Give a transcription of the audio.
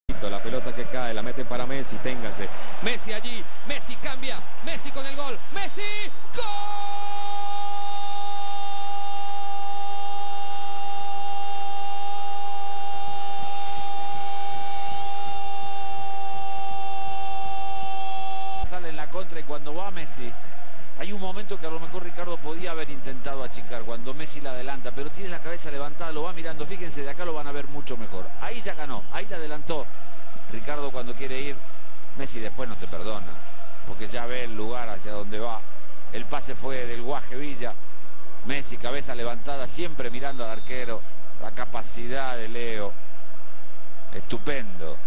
La pelota que cae, la mete para Messi, ténganse. Messi allí, Messi cambia, Messi con el gol, Messi, ¡gol! Sale en la contra y cuando va Messi, hay un momento que a lo mejor Ricardo podía haber intentado achicar cuando Messi la adelanta, pero tiene la cabeza levantada, lo va mirando, fíjense, de acá lo van a ver mucho mejor. Ahí ya ganó, ahí la adelantó. Ricardo cuando quiere ir, Messi después no te perdona, porque ya ve el lugar hacia donde va. El pase fue del Guaje Villa, Messi cabeza levantada, siempre mirando al arquero, la capacidad de Leo, estupendo.